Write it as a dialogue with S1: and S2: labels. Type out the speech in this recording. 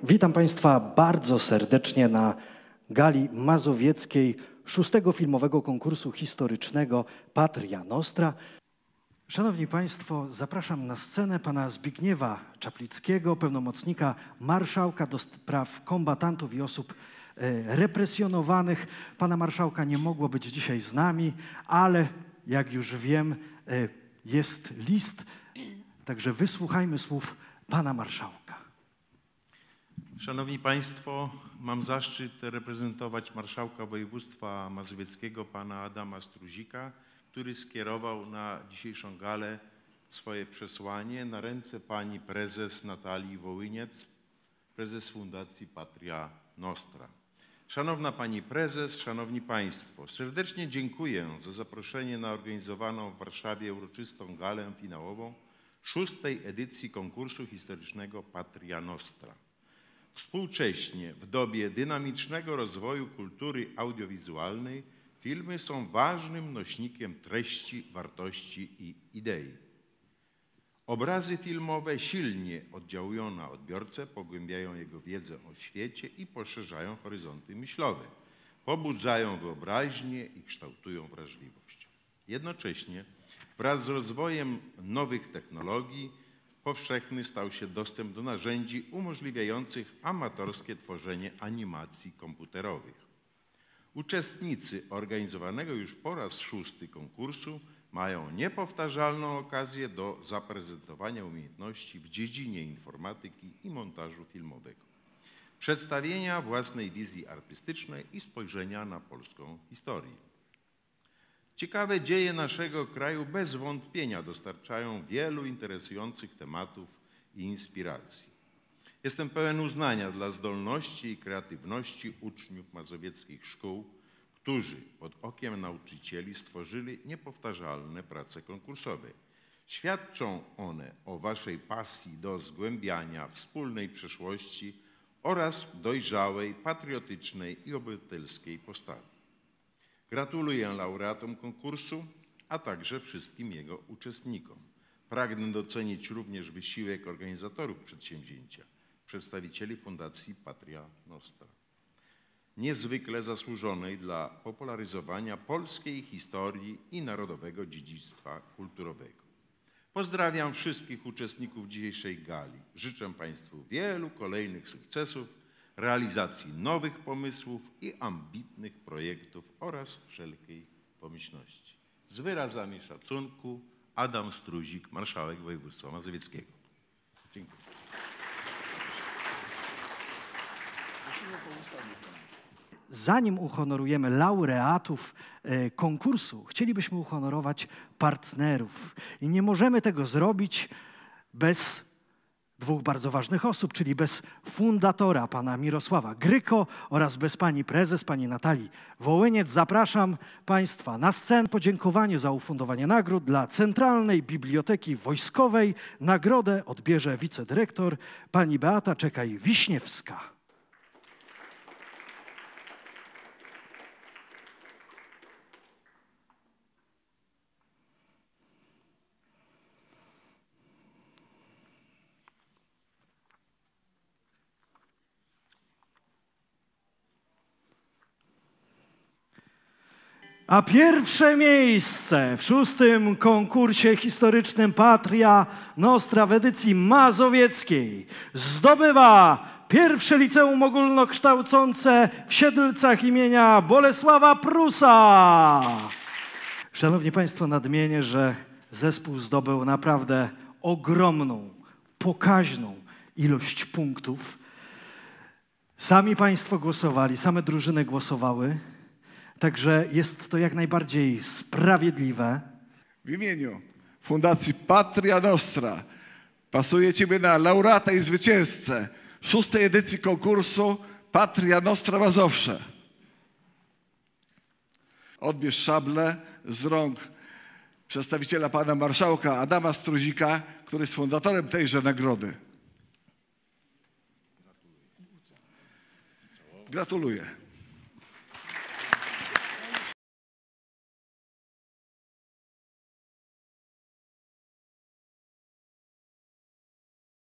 S1: Witam Państwa bardzo serdecznie na gali mazowieckiej 6. filmowego konkursu historycznego Patria Nostra. Szanowni Państwo, zapraszam na scenę pana Zbigniewa Czaplickiego, pełnomocnika marszałka do spraw kombatantów i osób represjonowanych. Pana marszałka nie mogło być dzisiaj z nami, ale jak już wiem, jest list, także wysłuchajmy słów pana marszałka.
S2: Szanowni Państwo, mam zaszczyt reprezentować marszałka województwa mazowieckiego, pana Adama Struzika, który skierował na dzisiejszą galę swoje przesłanie na ręce pani prezes Natalii Wołyniec, prezes Fundacji Patria Nostra. Szanowna pani prezes, szanowni państwo, serdecznie dziękuję za zaproszenie na organizowaną w Warszawie uroczystą galę finałową 6. edycji konkursu historycznego Patria Nostra. Współcześnie, w dobie dynamicznego rozwoju kultury audiowizualnej, filmy są ważnym nośnikiem treści, wartości i idei. Obrazy filmowe silnie oddziałują na odbiorcę, pogłębiają jego wiedzę o świecie i poszerzają horyzonty myślowe, pobudzają wyobraźnię i kształtują wrażliwość. Jednocześnie wraz z rozwojem nowych technologii powszechny stał się dostęp do narzędzi umożliwiających amatorskie tworzenie animacji komputerowych. Uczestnicy organizowanego już po raz 6. konkursu mają niepowtarzalną okazję do zaprezentowania umiejętności w dziedzinie informatyki i montażu filmowego, przedstawienia własnej wizji artystycznej i spojrzenia na polską historię. Ciekawe dzieje naszego kraju bez wątpienia dostarczają wielu interesujących tematów i inspiracji. Jestem pełen uznania dla zdolności i kreatywności uczniów mazowieckich szkół, którzy pod okiem nauczycieli stworzyli niepowtarzalne prace konkursowe. Świadczą one o waszej pasji do zgłębiania wspólnej przeszłości oraz dojrzałej, patriotycznej i obywatelskiej postawy. Gratuluję laureatom konkursu, a także wszystkim jego uczestnikom. Pragnę docenić również wysiłek organizatorów przedsięwzięcia, przedstawicieli Fundacji Patria Nostra, niezwykle zasłużonej dla popularyzowania polskiej historii i narodowego dziedzictwa kulturowego. Pozdrawiam wszystkich uczestników dzisiejszej gali. Życzę Państwu wielu kolejnych sukcesów, realizacji nowych pomysłów i ambitnych projektów oraz wszelkiej pomyślności. Z wyrazami szacunku Adam Struzik, marszałek województwa mazowieckiego. Dziękuję.
S1: Zanim uhonorujemy laureatów konkursu, chcielibyśmy uhonorować partnerów. I nie możemy tego zrobić bez dwóch bardzo ważnych osób, czyli bez fundatora, pana Mirosława Gryko oraz bez pani prezes, pani Natalii Wołyniec. Zapraszam Państwa na scenę. Podziękowanie za ufundowanie nagród dla Centralnej Biblioteki Wojskowej. Nagrodę odbierze wicedyrektor pani Beata Czekaj-Wiśniewska. A pierwsze miejsce w 6. konkursie historycznym Patria Nostra w edycji mazowieckiej zdobywa pierwsze liceum ogólnokształcące w Siedlcach imienia Bolesława Prusa. Szanowni Państwo, nadmienię, że zespół zdobył naprawdę ogromną, pokaźną ilość punktów. Sami Państwo głosowali, same drużyny głosowały. Także jest to jak najbardziej sprawiedliwe.
S3: W imieniu Fundacji Patria Nostra pasuję Ciebie na laureata i zwycięzcę 6. edycji konkursu Patria Nostra Mazowsze. Odbierz szablę z rąk przedstawiciela pana marszałka Adama Struzika, który jest fundatorem tejże nagrody. Gratuluję.